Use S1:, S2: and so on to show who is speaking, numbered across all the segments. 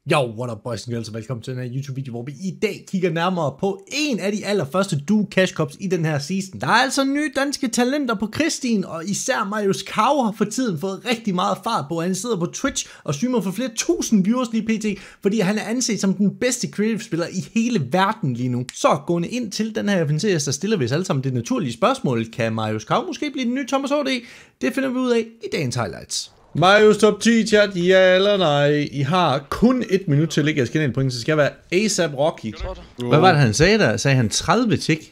S1: Yo, what up boys and girls, og velkommen til den her YouTube-video, hvor vi i dag kigger nærmere på en af de allerførste Duo Cash Cups i den her season. Der er altså nye danske talenter på Kristin, og især Marius Kav har for tiden fået rigtig meget fart på. Han sidder på Twitch og streamer for flere tusind viewers lige pt, fordi han er anset som den bedste creative-spiller i hele verden lige nu. Så gående ind til den her event, så stiller vi os alle sammen det naturlige spørgsmål. Kan Marius Kav måske blive den nye Thomas HD? Det finder vi ud af i dagens highlights. Marius top 10 chat, ja eller nej? I har kun 1 minut til at lægge jeres kanalpoint, så skal jeg være ASAP Rocky. Hvad var det han sagde der? Sagde han 30 tick?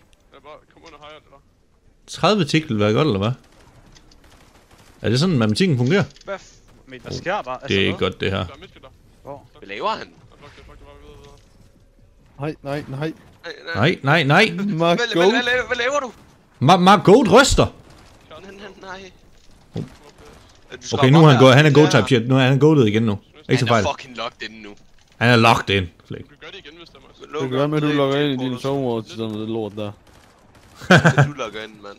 S1: 30 tick ville være godt, eller hvad? Er det sådan, matematikken fungerer?
S2: Hvad sker der?
S1: Det er ikke godt, det her.
S3: Hvad laver han?
S1: Nej.
S3: Hvad laver du?
S1: Margot ryster!
S3: Nej.
S1: Okay, nu er han go type shit. Nu er han goated igen nu. Ikke så fejl.
S3: Han er fucking locked in nu.
S1: Han er locked in.
S4: Du kan gøre det igen, hvis der er
S5: Det kan være med, at du logger ind i din sovevård til sådan noget lort der.
S3: Du logger ind, mand.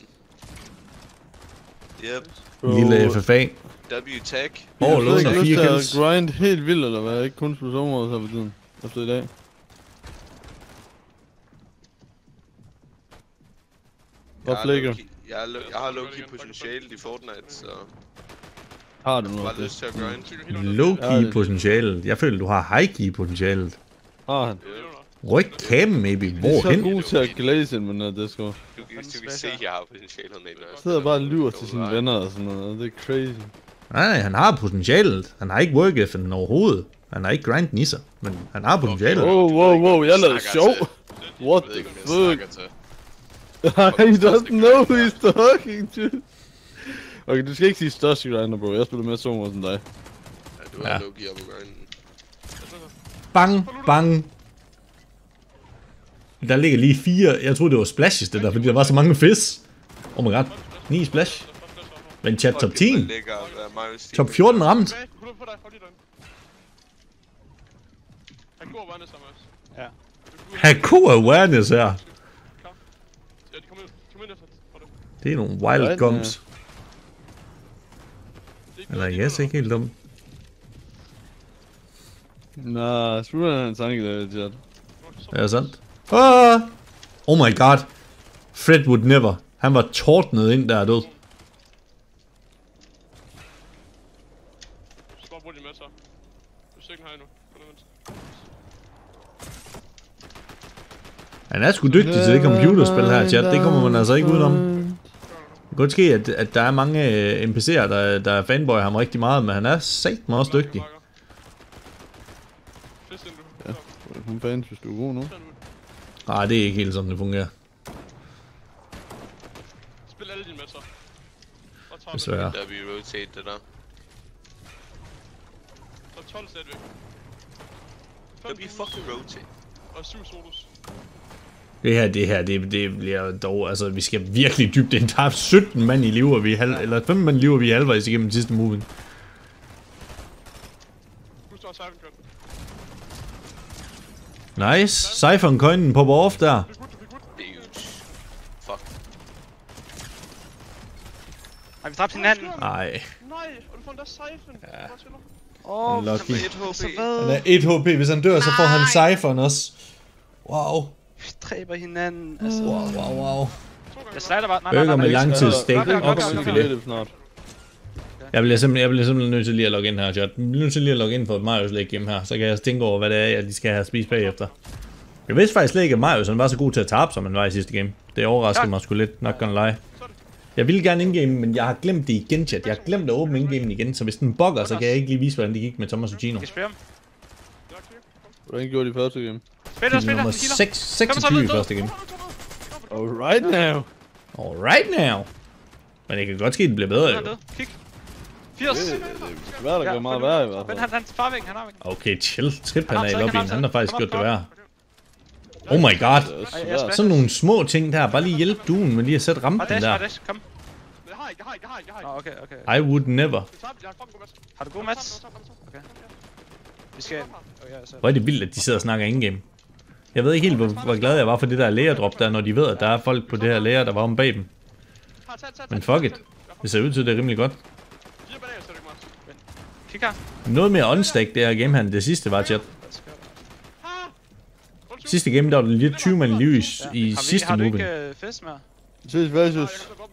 S3: Yep.
S1: Lille FFA.
S3: W-tag.
S1: Låser
S5: Jeg har
S1: 4
S5: lyst
S1: kills.
S5: til at grind helt vildt, eller hvad? Ikke kun spille sovevård så på tiden. Efter i dag. Hvad flækker?
S3: Jeg har low-key potentiale i Fortnite, så...
S5: Har du
S3: Jeg
S5: noget
S3: har
S5: af det?
S3: lyst til at grind.
S1: Low-key potentialet. Jeg føler, du har high-key potentialet.
S5: Har han?
S1: Ryk cam, maybe.
S5: Vi er så
S1: Hvorhen?
S5: gode til at glaze ind med det, sko.
S3: Du kan se, at jeg har potentialet med mig.
S5: Sidder bare og lyver til sine venner og sådan noget. Det er crazy.
S1: Nej, han har potentialet. Han har ikke work ethic overhovedet. Han har ikke grinden i sig, men han har potentialet.
S5: Wow, jeg lavede sjov. What the fuck? I doesn't know who he's talking to. Okay, du skal ikke sige største grinder, bro. Jeg spiller mere sovevård end dig.
S3: Ja, du er low-key op i grinden.
S1: Bang. Der ligger lige 4. Jeg troede, det var splashes, det der, fordi der var så mange fisk. Oh my god. 9 splash. Men chat top 10. Top 14 ramt.
S4: Han god awareness,
S1: Ha' god awareness
S4: Thomas.
S1: her.
S4: Ja, de kommer ind efter.
S1: Det er nogle wild gums. Eller jeg er ikke helt dum.
S5: Nah, Spruan er en tanke, chat.
S1: Det er sandt. Oh my god. Fred would never. Han var tordnet ind der og død.
S4: Skår bruger de med så. Du ser ikke her endnu.
S1: Han er sgu dygtig til det computerspil her, chat. Det kommer man altså ikke udenom. Det kan godt ske, at der er mange NPC'er, der fanboy ham rigtig meget, men han er satme også dygtig.
S5: Ja, hun fans, hvis du er god nu.
S1: Nej, det er ikke helt sådan, det fungerer.
S4: Spil alle dine matcher.
S1: Desværre.
S3: Der vi rotate det der.
S4: Så 12 stadigvæk.
S3: Der vi fucking rotate.
S4: Og 7 solos.
S1: Det her, det bliver dog, altså vi skal virkelig dybt ind. Der er 17 mand i liv, og vi er eller 15 mand i liv, og vi er halvvejs igennem den sidste moving.
S4: Du står Siphon køn.
S1: Nice. Siphon coinen popper off der.
S3: Det er huge. Fuck.
S2: Har vi dræbt hinanden?
S1: Nej.
S4: Nej, og du får en der Siphon.
S2: Åh,
S1: Lucky.
S2: så hvad?
S1: Han er 1 HP. Hvis han dør, så får han Siphon også. Wow.
S2: Vi dræber hinanden, altså.
S1: Wow.
S2: Jeg slider bare.
S1: Burger med langtidssteak.
S2: Nok.
S1: Oksefilet. Jeg bliver simpelthen nødt til lige at logge ind her, chat. Jeg bliver nødt til lige at logge ind på et Marius Lake game her, så kan jeg tænke over, hvad det er, jeg skal have spist bagefter. Jeg vidste faktisk slet ikke, at Marius han var så god til at tabe, som han var i sidste game. Det overraskede mig sgu lidt, not gonna lie. Jeg ville gerne indgame, men jeg har glemt det igen, chat. Jeg har glemt at åbne indgamen igen, så hvis den bugger, så kan jeg ikke lige vise, hvordan det gik med Thomas og Gino.
S2: Skal vi spørge ham?
S5: Hvordan gjorde de første game?
S2: Spiller.
S1: Nummer 26 i første game.
S5: Alright now.
S1: Alright now. Men det kan godt ske, at det bliver bedre, jo.
S2: Kig. 80.
S5: Det er svært at gøre meget værre i hvert
S2: Men
S5: fald.
S2: han far væk, han har væk.
S1: Okay, chill. Trip han er i
S2: Han har
S1: lobbyen.
S2: taget.
S1: Han har faktisk
S2: Kom
S1: gjort det
S2: op.
S1: værre. Oh my god.
S5: Det er svært.
S1: Sådan nogle små ting der. Bare lige hjælpe duen med lige at sætte rampen der.
S2: Kom.
S4: Jeg har ikke.
S2: Nå, okay.
S1: I would never.
S2: Har du god match? Okay. Vi skal...
S1: Hvor er det vildt, at de sidder og snakker in-game. Jeg ved ikke helt, hvor glad jeg var for det der lægerdrop der, når de ved, at der er folk på det her læger, der var om bag dem. Men fuck it. Det ser ud til, at det er rimelig godt.
S2: Kig her.
S1: Noget mere unstack, det her game her, end det sidste var, chat. Sidste game, der var det lidt 20 mand liv i sidste
S2: Har du
S1: moving.
S2: ikke fest mere?
S5: Ses versus.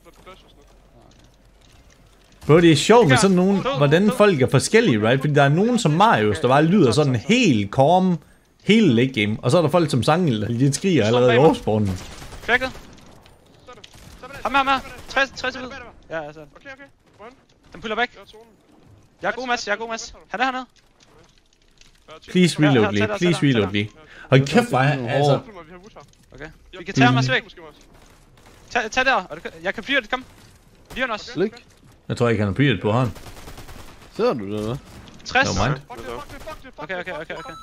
S1: Bro, det er sjovt med sådan nogen, hvordan folk er forskellige, right? Fordi der er nogen som Marius, der bare lyder sådan helt calm hele late game. Og så er der folk som Sangel, der lidt skriger allerede i oversporten.
S2: Cracket. Ham her. 60 ud. Ja, altså.
S4: Okay.
S2: Den puller væk. Jeg er god, Mads. Han er hernede.
S1: Please reload lige, please reload lige. Hold kæft, hvor er altså.
S2: Okay. Vi kan tage ham også væk. Tag der. Jeg kan fyre det, kom. Fyre den også.
S5: Slik.
S1: Jeg tror ikke, han har pyret på hånden.
S5: Ser du det, hva'?
S2: 60.
S1: No mind.
S2: Okay.
S4: Det er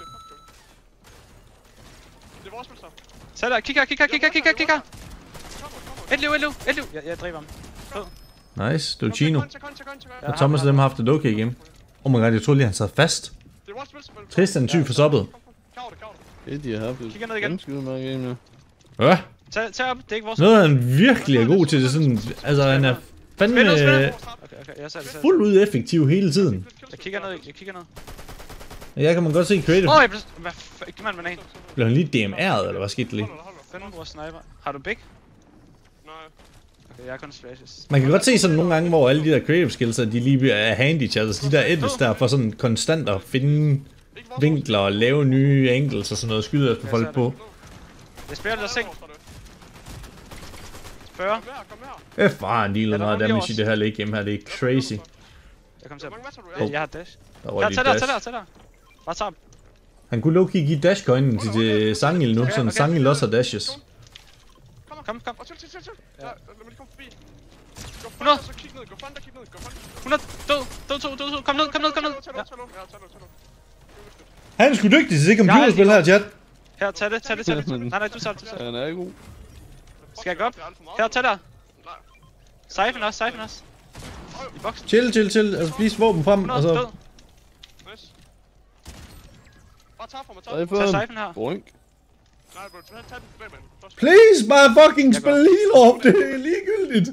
S4: vores spil, så.
S2: Tag der. Kig her. Et liv. Jeg dræber ham.
S1: Nice, det var Chino.
S4: Kontra.
S1: Og Thomas og dem har haft et okay game. Oh my god, jeg troede lige, han sad fast.
S4: Det er vores spil.
S1: Tristan tyg for soppet.
S5: Det de har haft
S2: Kigger ned igen.
S5: ganske udmærket game nu.
S1: Ja,
S2: Tag op. Det er ikke vores.
S1: noget han virkelig er god til, det sådan, altså han er fandme
S2: Okay. Jeg ser det.
S1: fuldt ud effektiv hele tiden.
S2: Jeg kigger ned.
S1: Jeg kan man godt se creative.
S2: Jeg blev... Hvad fuck? Giv mig en banan.
S1: Blev han lige DMR'et, eller hvad skete der lige?
S2: Fanden bruger sniper. Har du big?
S4: Nej.
S2: Okay, jeg har kun splashes.
S1: Man kan godt se sådan nogle gange, hvor alle de der creative skills, de lige er handy til, altså de der edits der, for sådan konstant at finde vinkler og lave nye angles og sådan noget, skyde efter folk på.
S2: Jeg spiller lidt af seng. 40.
S1: Hvor har han dealet meget damage i det her late game her, det er crazy.
S2: Jeg kommer til Jeg har dash.
S1: Der var
S2: Ja,
S1: lige
S2: tag
S1: dash.
S2: der. Bare tag.
S1: Han kunne low-key give dashcoinen til Sangil nu, sådan Sangil også har dashes.
S2: Kom.
S4: Og til. Ja, lad mig lige komme forbi. Gå
S2: 100.
S4: frem, så kig ned. Gå frem.
S2: 100. Død. Kom ned. Ja.
S4: Tag nu.
S1: Han er sgu dygtig til computerspil her, chat.
S2: Her, tag det. Nej, du tager det.
S5: Han er god.
S2: Skal jeg gå op? Her, tag der. Siphon også. I boksen.
S1: Chill. Altså, please våben frem,
S2: 100.
S1: og så...
S2: Død.
S4: Nice. Bare tag for mig.
S5: Tag
S2: Tag
S5: for
S2: siphon her.
S5: Boink.
S4: Nej, bro. Tag den tilbage, mand.
S1: Please, bare fucking spil heal off, det er ligegyldigt.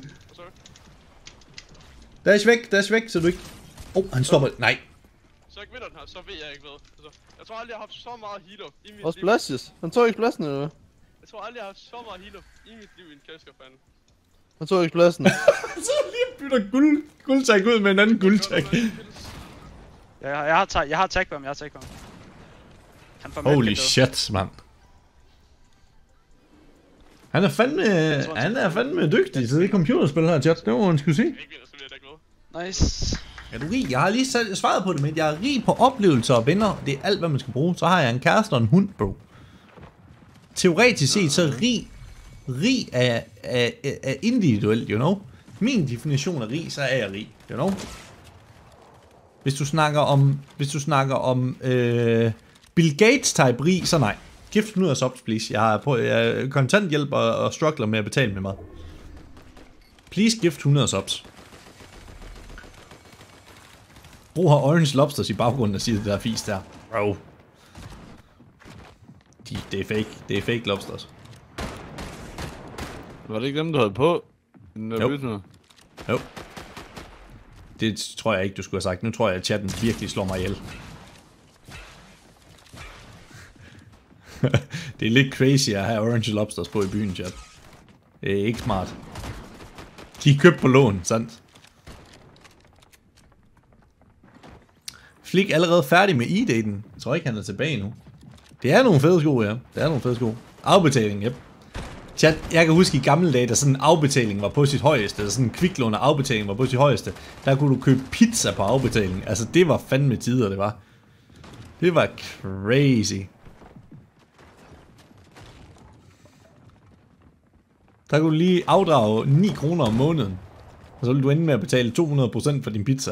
S1: Dash væk, så du ikke... Han stopper... Nej.
S4: Så jeg vinder den her, så ved jeg ikke hvad. Altså, jeg tror aldrig, jeg har haft så meget heal-up i mit
S5: Også
S4: liv.
S5: splashes. Han tog ikke pladsen, eller hvad?
S4: Jeg tror aldrig, jeg har haft så meget heal-up i mit liv i en kæskefand.
S5: Han tog ikke pladsen.
S1: Så lige bytter guldtag ud med en anden guldtag.
S2: Jeg har tag på ham. Han får
S1: Holy shit, mand. Han er fandme dygtig til det computerspil her, chat. Det må man skulle sige.
S4: Ikke vinder, så bliver jeg ikke glad.
S2: Nice.
S1: Er du rig? Jeg har lige svaret på det, men jeg er rig på oplevelser og venner. Det er alt, hvad man skal bruge. Så har jeg en kæreste og en hund, bro. Teoretisk set, så rig er individuelt, you know. Min definition af rig, så er jeg rig, you know. Hvis du snakker om Bill Gates type rig, så nej. Gift 100 subs, please. Jeg er kontanthjælp og struggler med at betale med mad. Please gift 100 subs. Bro har orange lobsters i baggrunden og siger det der fis der. Bro. Det er fake. Det er fake lobsters.
S5: Var det ikke dem, du havde på?
S1: Jo. Det tror jeg ikke, du skulle have sagt. Nu tror jeg, at chatten virkelig slår mig ihjel. Det er lidt crazy at have orange lobsters på i byen, chat. Det er ikke smart. De er købt på lån, sandt? Flick allerede færdig med e-daten. Jeg tror ikke, han er tilbage nu. Det er nogle fede sko, ja. Det er nogle fede sko. Afbetaling, yep. Chat, jeg kan huske i gamle dage, da sådan en afbetaling var på sit højeste, eller sådan en kviklån af afbetaling var på sit højeste, der kunne du købe pizza på afbetaling. Altså, det var fandme tider, det var. Det var crazy. Der kunne du lige afdrage 9 kroner om måneden, og så ville du ende med at betale 200% for din pizza.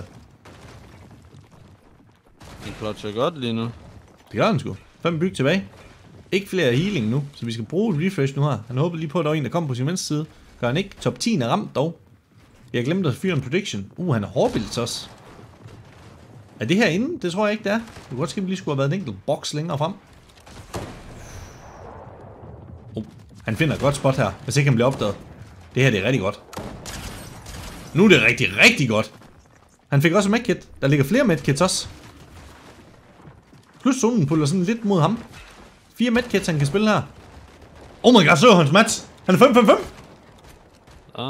S5: Den klotcher godt lige nu.
S1: Det gør han sgu. 5 byg tilbage. Ikke flere healing nu, så vi skal bruge et refresh nu her. Han håber lige på, at der er en, der kommer på sin venstre side. Gør han ikke. Top 10 er ramt dog. Jeg glemte at fyre en prediction. Han er hårdbilds også. Er det herinde? Det tror jeg ikke, det er. Det kunne godt ske, at vi lige skulle have været en enkelt boks længere frem. Han finder et godt spot her, hvis ikke han bliver opdaget. Det her det er rigtig godt. Nu er det rigtig, rigtig godt. Han fik også medkit. Der ligger flere medkits også. Plus zonen puller sådan lidt mod ham. 4 medkits han kan spille her. Oh my god, så hans Mats. Han er 5-5-5.
S5: Ja.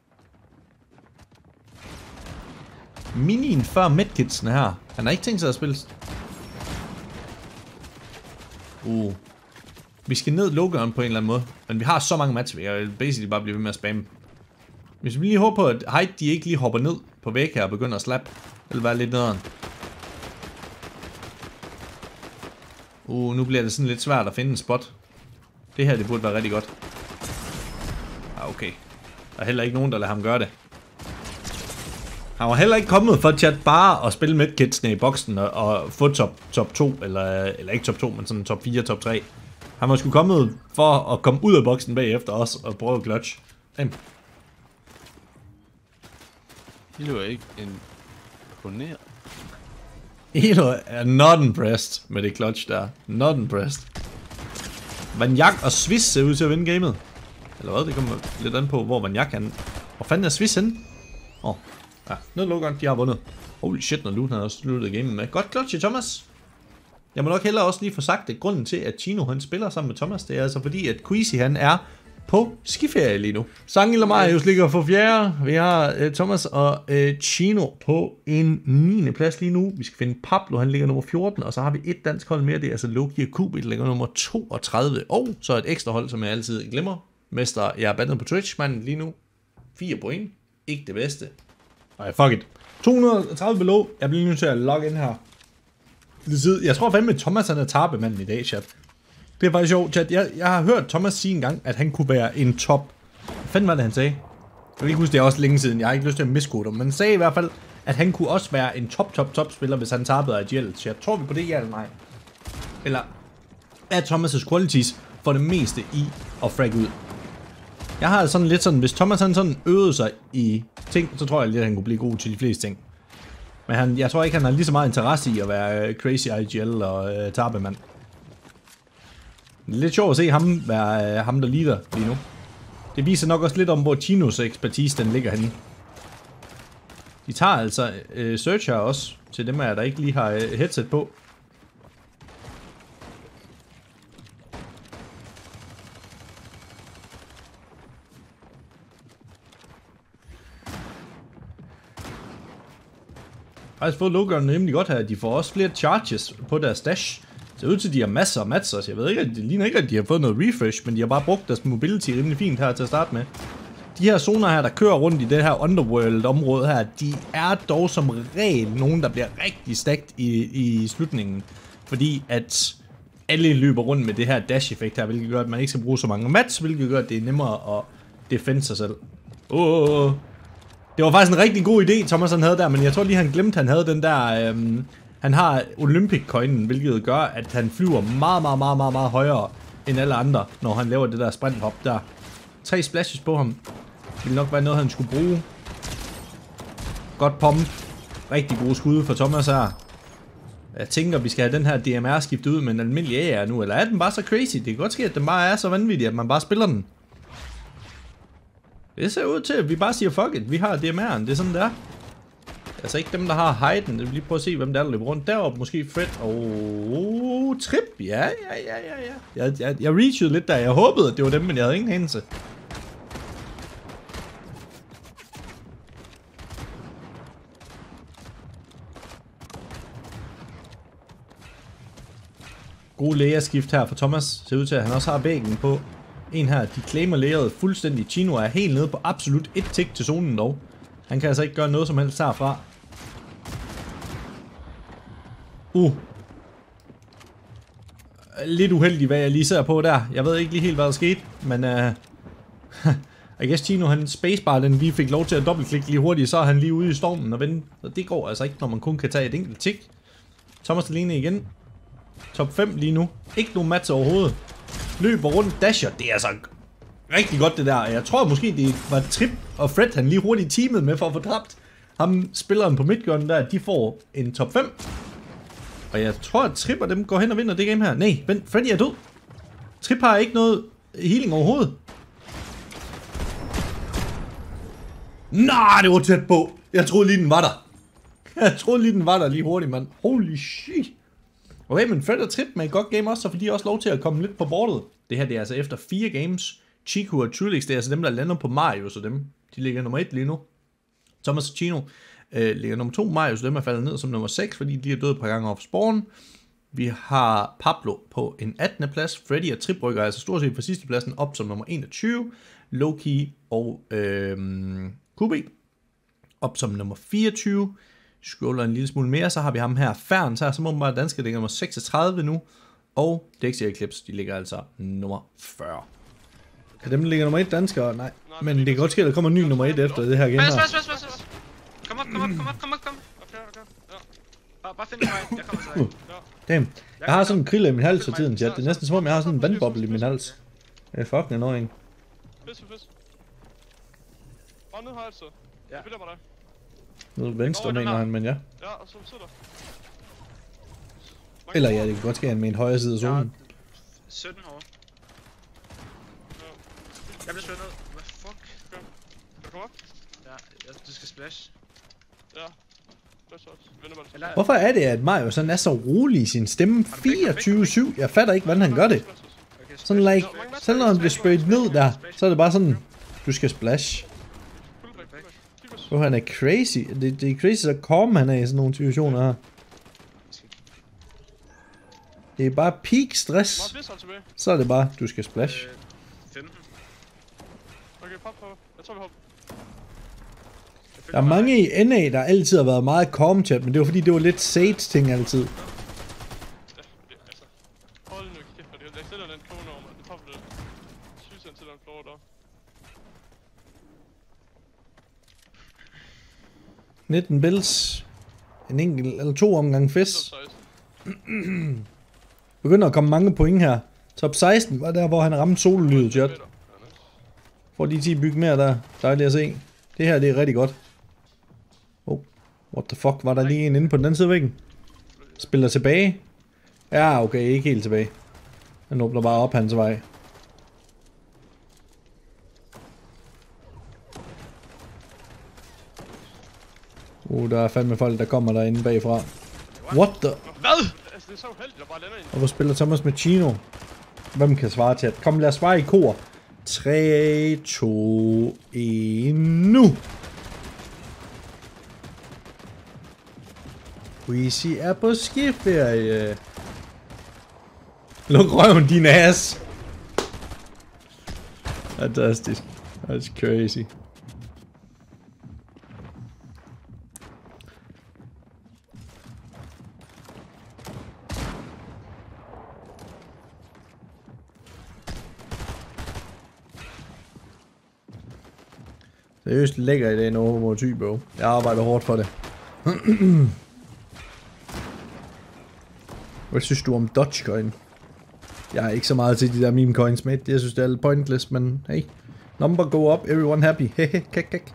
S1: Minien før medkitsene her. Han har ikke tænkt sig at spille. Vi skal ned logeren på en eller anden måde. Men vi har så mange match, vi kan basically bare blive ved med at spamme. Hvis vi lige håber på, at Hyde de ikke lige hopper ned på væg her og begynder at slappe. Eller være lidt nederen. Nu bliver det sådan lidt svært at finde en spot. Det her, det burde være rigtig godt. Okay. Der er heller ikke nogen, der lader ham gøre det. Han var heller ikke kommet for chat bare at spille medkitsene i boksen og få top 2, eller ikke top 2, men sådan top 4, top 3. Han var sgu kommet for at komme ud af boksen bagefter også og prøve at clutch.
S5: Det var ikke imponeret.
S1: Elo er not impressed med det clutch der. Not impressed. Vanjak og Swiss ser ud til at vinde gamet. Eller hvad? Det kommer lidt an på, hvor Vanjak kan. Hvor fanden er Swiss henne? Ja, nedlukkeren, de har vundet. Holy shit, når Luden har også sluttet gamet med. Godt clutch, Thomas. Jeg må nok hellere også lige få sagt det. Grunden til, at Chino han spiller sammen med Thomas, det er altså fordi, at Queasy han er på skiferie lige nu. Sangil og Marius ligger for 4. Vi har Thomas og Chino på en 9. plads lige nu. Vi skal finde Pablo, han ligger nummer 14. Og så har vi et dansk hold mere, det er altså Loki og Kubit, der ligger nummer 32. Og så et ekstra hold, som jeg altid glemmer. Mester, jeg er bandet på Twitch, manden lige nu. 4 point. Ikke det bedste. Nej, fuck it. 230 below. Jeg bliver nødt til at logge ind her. Jeg tror fandme, at Thomas han er tabemanden i dag, chat. Det er faktisk sjovt, chat. Jeg har hørt Thomas sige engang, at han kunne være en top. Hvad fanden var det, han sagde? Jeg kan ikke huske, det er også længe siden. Jeg har ikke lyst til at miskode ham. Men han sagde i hvert fald, at han kunne også være en top spiller, hvis han tabede IGL. Så jeg tror vi på det, ja eller nej? Eller er Thomas' qualities for det meste i at frag ud? Jeg har sådan lidt sådan, hvis Thomas han sådan øvede sig i ting, så tror jeg lidt, at han kunne blive god til de fleste ting. Men jeg tror ikke, han har lige så meget interesse i at være crazy IGL og tabemand. Det er lidt sjovt at se ham være ham, der leader lige nu. Det viser nok også lidt om, hvor Chinos ekspertise den ligger henne. De tager altså searcher også til dem af der ikke lige har headset på. Jeg har faktisk fået loggerne rimelig godt her. De får også flere charges på deres stash. Det ser ud til, at de har masser af matcher. Jeg ved ikke, det ligner ikke, at de har fået noget refresh, men de har bare brugt deres mobility rimelig fint her til at starte med. De her zoner her, der kører rundt i det her underworld-område her, de er dog som regel nogen, der bliver rigtig stacked i slutningen. Fordi at alle løber rundt med det her dash-effekt her, hvilket gør, at man ikke skal bruge så mange mats, hvilket gør, at det er nemmere at defende sig selv. Det var faktisk en rigtig god idé, Thomas han havde der, men jeg tror lige, han glemte, han havde den der... han har Olympic-coinen, hvilket gør, at han flyver meget højere end alle andre, når han laver det der sprint-hop der. 3 splashes på ham. Det ville nok være noget, han skulle bruge. Godt pump. Rigtig gode skud for Thomas her. Jeg tænker, vi skal have den her DMR skiftet ud med en almindelig AR nu, eller er den bare så crazy? Det kan godt ske, at den bare er så vanvittig, at man bare spiller den. Det ser ud til, at vi bare siger fuck it, vi har DMR'en, det er sådan det er. Altså ikke dem, der har Hayden, jeg vil lige prøve at se, hvem der løber rundt deroppe, måske Fred og Trip, ja. Jeg reachede lidt der, jeg håbede, at det var dem, men jeg havde ingen anelse. God lægerskift her for Thomas, ser ud til, at han også har væggen på. En her, de claimer lægeret fuldstændig. Chino er helt nede på absolut 1 tick til zonen dog. Han kan altså ikke gøre noget som helst herfra. Lidt uheldig, hvad jeg lige ser på der. Jeg ved ikke lige helt, hvad der skete, men I guess Chino, han spacebar, den lige fik lov til at dobbeltklikke lige hurtigt, så er han lige ude i stormen og vende. Så det går altså ikke, når man kun kan tage et enkelt tick. Thomas alene igen. Top 5 lige nu. Ikke nogen match overhovedet. Løber rundt, dasher. Det er altså rigtig godt det der. Jeg tror måske det var Trip og Fred, han lige hurtigt teamet med for at få dræbt. Ham spilleren på midtgørnen der, de får en top 5. Og jeg tror at Trip og dem går hen og vinder det game her. Nej, vent, Freddy er død. Trip har ikke noget healing overhovedet. Nej, det var tæt på. Jeg troede lige den var der. Jeg troede lige, den var der lige hurtigt, mand. Holy shit. Okay, men Fred og Trip med et godt game også, så får de også lov til at komme lidt på bordet. Det her, det er altså efter 4 games. Chico og Trulix, det er altså dem, der lander på Mario, så dem. De ligger nummer 1 lige nu. Thomas og Chino ligger nummer 2. Mario, så dem er faldet ned som nummer 6, fordi de er døde et par gange off spawn. Vi har Pablo på en 18. plads. Freddy og Trip rykker altså stort set fra sidste pladsen op som nummer 21. Loki og QB op som nummer 24. Scroller en lille smule mere, så har vi ham her, Ferns her, som åbenbart dansker, ligger nummer 36 nu. Og Dexy Eclipse, de ligger altså nummer 40. Kan dem, der ligger nummer 1 danskere? Nej. Men det kan godt ske, at der kommer en ny nummer 1 efter det her game her.
S2: Kom op. Ja. Bare find mig, jeg kommer til dig.
S1: Damn. Jeg har sådan en krille i min hals for tiden, chat. Det er næsten som om, jeg har sådan en vandboble i min hals. Det er fucking annoying.
S4: Fisk. Bare ned her altså. Jeg følger mig dig.
S1: Nede venstre, mener han, men ja.
S4: Ja, og så sidder der.
S1: Eller ja, det kan godt ske, at han med en højre side af zonen.
S2: 17 år. Jeg bliver slået ned. Hvad fuck?
S4: Kan du komme op?
S2: Ja, du skal splash.
S4: Ja.
S1: Hvorfor er det, at Mario sådan er så rolig i sin stemme? 24-7. Jeg fatter ikke, hvordan han gør det. Sådan like, selv når han bliver sprayet ned der, så er det bare sådan, du skal splash. Han er crazy. Det er crazy, så calm han er i sådan nogle situationer her. Det er bare peak stress. Så er det bare, du skal splash.
S2: 15.
S4: Okay, pop. Jeg tror vi hopper.
S1: Der er mange i NA, der altid har været meget calm chat, men det var fordi, det var lidt Sage ting altid.
S4: Hold nu kæft, jeg stiller den kone over mig. Det popper det. Sygt til den floor der.
S1: 19 bills. En enkelt eller 2 omgang fisk. Begynder at komme mange point her. Top 16 var der, hvor han ramte sololydet, chat. Får de 10 byg mere der. Dejligt at se. Det her, det er rigtig godt. Oh, what the fuck, var der lige en inde på den anden side af væggen? Spiller tilbage? Ja, okay, ikke helt tilbage. Han åbner bare op hans vej. Der er fandme folk, der kommer derinde bagfra. What the?
S2: Hvad?
S4: Det er så uheldigt, at bare lander ind.
S1: Og hvor spiller Thomas med Chino? Hvem kan svare til? Kom, lad os svare i kor. 3, 2, 1, nu! Weezy er på skiferie. Luk røven, din ass! Fantastisk. That's crazy. Seriøst lækker i dag, når mod ty, bro. Jeg arbejder hårdt for det. Hvad synes du om Dogecoin? Jeg er ikke så meget til de der meme coins, mate. Jeg synes, det er lidt pointless, men hey. Number go up, everyone happy. Hehe, kak.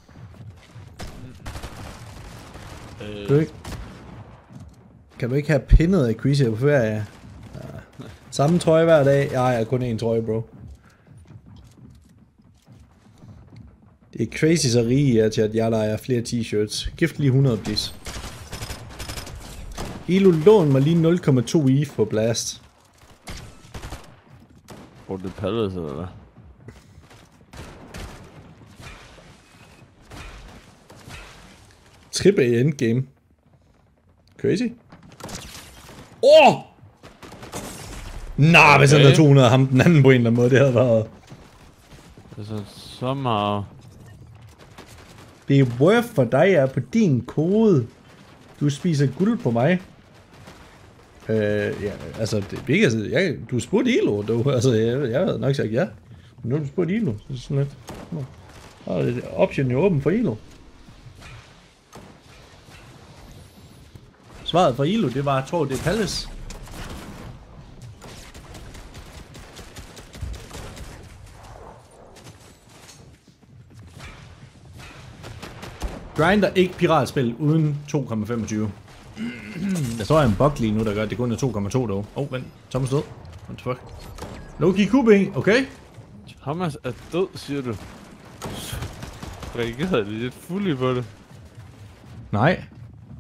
S1: Kan du ikke have pinnet af Quizy på ferie? Ja. Samme trøje hver dag? Ja, jeg har kun én trøje, bro. Det er crazy så rige er til, at jeg leger flere t-shirts. Gift lige 100, please. Elo lån mig lige 0,2 ETH på Blast.
S5: Hvor det pallede sig, eller hvad?
S1: Trip i endgame. Crazy. Nah, hvis han havde 200 ham den anden på en eller anden måde, det havde været...
S5: Altså, så meget...
S1: Det er worth for dig, er på din kode. Du spiser guld på mig. Ja, altså, det er ikke, altså, du spurgte Elo, altså, jeg havde nok sagt ja. Men nu har du spurgt Elo, så er sådan lidt. Og det er option jo åben for Elo. Svaret for Elo, det var, jeg tror, det er Palace. Grinder ikke piratspil uden 2,25. Der står en bug lige nu, der gør, at det kun er 2,2 dog. Vent. Thomas død. What the fuck? Loki QB, okay?
S5: Thomas er død, siger du. Reagerede det lidt fuldt på det?
S1: Nej.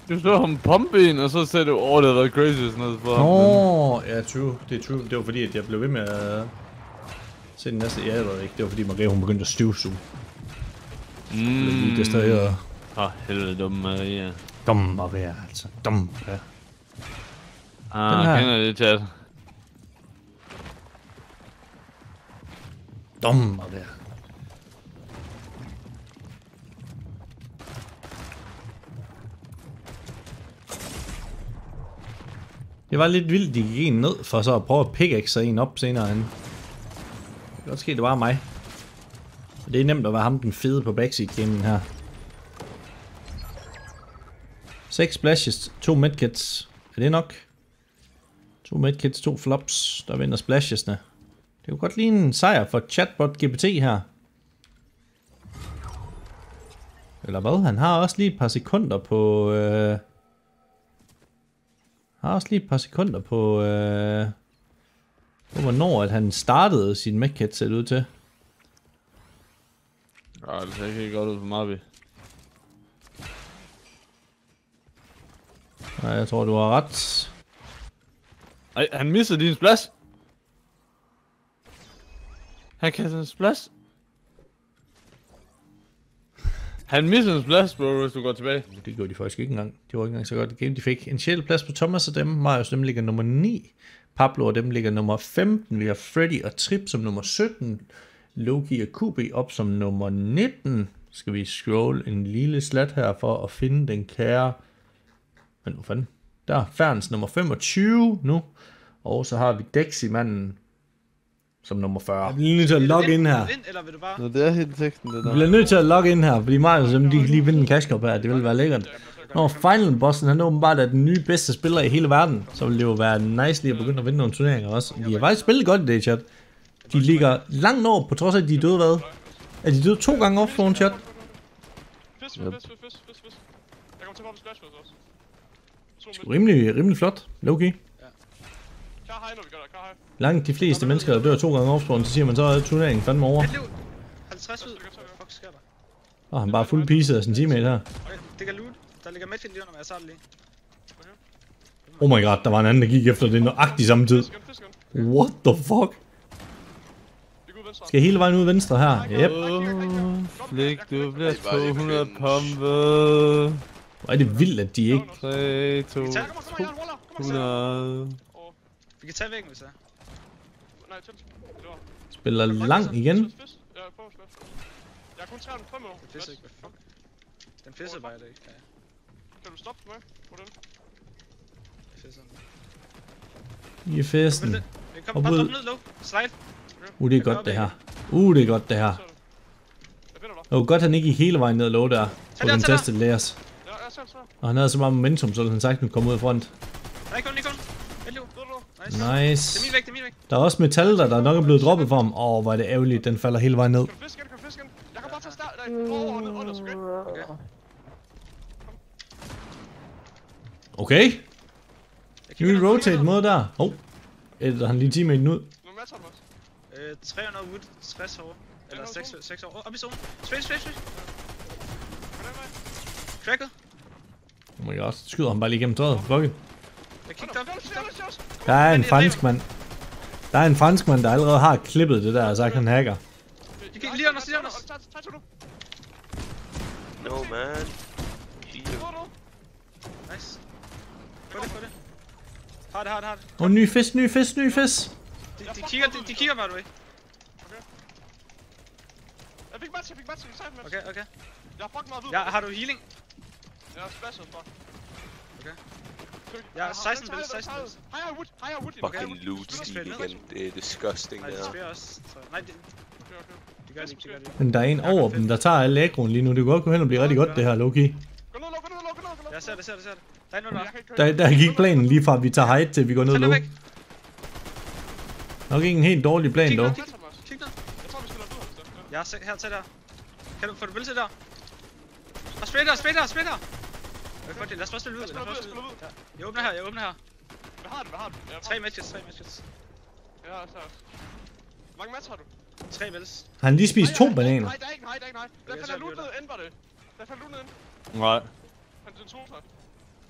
S5: Du så ham pumpe en, og så sagde du, det havde været crazy sådan noget for ham.
S1: Ja, true. Det er true. Det var fordi, at jeg blev ved med at se den næste. Ja, det var ikke. Det var fordi, Maria hun begyndte at støvsuge. Det stadig.
S5: Helvede dumme Maria.
S1: Dum Maria, altså. Dum. Ja.
S5: Jeg kender det, chat.
S1: Dum Maria. Det var lidt vildt, de gik en ned for så at prøve at pickaxe en op senere hen. Det kan godt ske, det var mig. Det er nemt at være ham den fede på backseat-gamen her. 6 splashes, 2 medkits. Er det nok? 2 medkits, 2 flops, der vinder splashesne. Det kunne godt ligne en sejr for chatbot GPT her. Eller hvad? Han har også lige et par sekunder på... på hvornår at han startede sin medkit, ser det ud til.
S5: Ja, det ser ikke godt ud for Marby.
S1: Nej, jeg tror, du har ret.
S5: Ej, han missede din splash. Han kastede en splash. Han missede en splash, bro, hvis du går tilbage.
S1: Det gjorde de faktisk ikke engang. Det var ikke engang så godt det game. De fik en sjældent plads på Thomas og dem. Marius dem ligger nummer 9. Pablo og dem ligger nummer 15. Vi har Freddy og Trip som nummer 17. Loki og QB op som nummer 19. Skal vi scroll en lille slat her for at finde den kære... Men hvor fanden? Der er Ferns nummer 25 nu. Og så har vi Dexy-manden som nummer 40. Jeg bliver nødt til at logge ind her.
S2: Eller vil du bare...
S5: Nå, det er helt teksten, det der.
S1: Jeg bliver nødt til at logge ind her, fordi Marius de kan lige vinde en cash cup her. Det vil være lækkert. Når final bossen han åbenbart er den nye bedste spiller i hele verden, så vil det jo være nice lige at begynde at vinde nogle turneringer også. De har faktisk spillet godt i det, chat. De ligger langt over, på trods af at de er døde hvad? Er de døde 2 gange off-phone, chat?
S4: Fisk. Jeg kommer til at poppe splash også.
S1: Rimelig flot, low-key.
S4: Klar hej, når vi gør det. Klar hej.
S1: Langt de fleste mennesker, der dør 2 gange off-phone, så siger man så, at turneringen fandme over.
S2: 50 ud. Fuck, sker der?
S1: Og han bare fuld piecet af sin teammate her.
S2: Okay, det kan loot. Der ligger medfield lige under mig, jeg tager det lige.
S1: Oh my god, der var en anden, der gik efter det nøjagtigt samme tid. What the fuck? Skal jeg hele vejen ud venstre her? Yep.
S5: Flik, du bliver 200 pumpet.
S1: Hvor er det vildt, at de ikke...
S5: 3, 2, 100.
S2: Vi kan tage væggen, hvis jeg...
S4: Nej, til.
S1: Spiller lang igen.
S4: Jeg har kun 305 år.
S2: Det fisser ikke, hvad fuck? Den fisser bare, det ikke. Ja.
S4: Kan du stoppe mig? Hvordan?
S2: Det fisser den.
S1: I festen.
S2: Kom ned, low. Slide.
S1: Det er godt det her. Det er godt det her. Det var godt, han ikke gik hele vejen ned low der. På den testede layers. Og han havde så meget momentum, så han sagtens komme ud af front.
S2: Nej, kun.
S1: Nice.
S2: Det er min vægt,
S1: Der er også metal der nok er blevet droppet for ham. Hvor er det ærgerligt, den falder hele vejen ned.
S4: Kom fisk igen. Jeg kan bare tage start. Nej, over,
S1: Okay. Ny rotate mod der. Æder han lige teammaten ud.
S2: 300 wood, 60 år. Eller 6 år. Op i zone. Space. Cracket.
S1: Oh my god, skyder han bare lige igennem træet. Fuck it.
S2: Jeg kiggede op.
S1: Der er en franskmand. Der allerede har klippet det der og sagt, han hacker.
S2: De gik lige under.
S3: No, man.
S2: Nice. Få det. Har det.
S1: Ny fisk.
S2: De kigger bare, du ikke?
S4: Jeg fik match.
S2: Okay.
S4: Jeg har fucking meget hvid.
S2: Ja, har du healing?
S4: Jeg har splashet for.
S2: Okay. Jeg har 16 bills.
S4: Hej, wood.
S3: Fucking loot steal igen. Det er disgusting,
S2: Nej,
S3: det
S2: de
S3: her.
S2: spiller også. Nej, de gør det ikke.
S1: Men der er en over dem, der tager alle agroen lige nu. Det kunne godt gå hen og blive rigtig godt det her, Loki.
S4: Gå ned.
S2: Jeg ser det. Der er noget
S1: Der gik planen lige fra, at vi tager height til vi går ned low. Nok ikke en helt dårlig plan dog.
S2: Kig ned.
S4: Jeg tror, vi skal lade ud.
S2: Jeg er her til der. Får du bills der? Og splitter. Lad os bare spille ud. Jeg åbner her.
S4: Hvad har du?
S2: 3 matches.
S4: Ja, så. Hvor mange match har du?
S2: 3 bills.
S1: Har han lige spist 2 bananer?
S4: Nej, der er ikke. Der falder loot ned ind, var det. Der falder loot ned ind.
S5: Nej.
S4: Han er 2 så.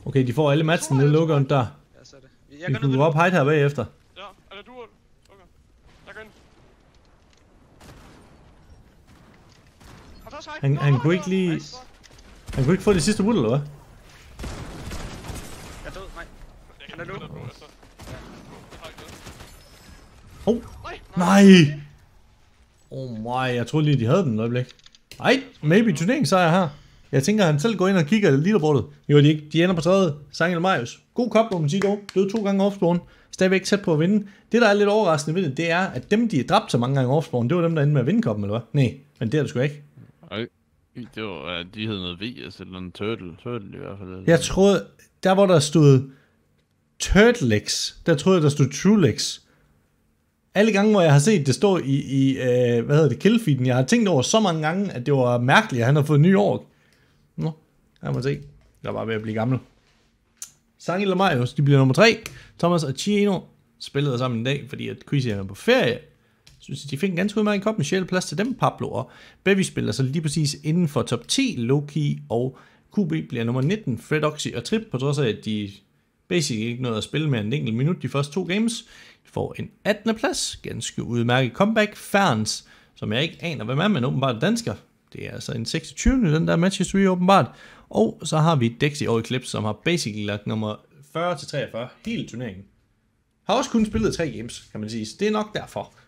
S1: Okay, de får alle matchen nede i lukkeren der.
S2: Ja, så er det.
S1: Vi
S2: Jeg går
S1: kunne
S2: ned
S1: gå op hide her bagefter.
S4: Ja, eller du... Okay. Jeg går ind. Har du også hej?
S1: Han kunne ikke lige... Han kunne ikke få det sidste bullet, eller hvad?
S2: Jeg er død, nej.
S4: Han er nu.
S1: Oh, nej! Oh my, jeg troede lige, de havde den et øjeblik. Ej, maybe turneringssejr her. Jeg tænker, han selv går ind og kigger i leaderboardet. Jo, de ikke. De ender på tredje. Sangel Marius. God kop, må man sige dog. Døde 2 gange offspawn. Stadigvæk tæt på at vinde. Det, der er lidt overraskende ved det, det er, at dem, de er dræbt så mange gange offspawn, det var dem, der endte med at vinde koppen, eller hvad? Nej, men det er det sgu ikke.
S5: Nej, det var, de hed noget VS eller en turtle i hvert fald.
S1: Jeg troede, der hvor der stod Turtlex, der troede jeg, der stod Truelex. Alle gange, hvor jeg har set det stå i hvad hedder det, killfeeden, jeg har tænkt over så mange gange, at det var mærkeligt, at han har fået en ny ork. Nå, jeg må se. Jeg er bare ved at blive gammel. Sangil og Marius, de bliver nummer 3. Thomas og Chino spillede sammen en dag, fordi at Quizzy er på ferie. Synes, de fik en ganske udmærket kop med sjæleplads til dem, Pablo og Bevy spiller så lige præcis inden for top 10. Loki og QB bliver nummer 19. Fred, Oxy og Trip, på trods af, at de basically ikke nåede at spille mere end en enkelt minut de første 2 games. Får en 18. plads. Ganske udmærket comeback. Ferns, som jeg ikke aner, hvem er, men åbenbart dansker. Det er altså en 26. den der match history åbenbart. Og så har vi Dexy og Eclipse, som har basically lagt nummer 40-43 hele turneringen. Har også kun spillet 3 games, kan man sige. Det er nok derfor.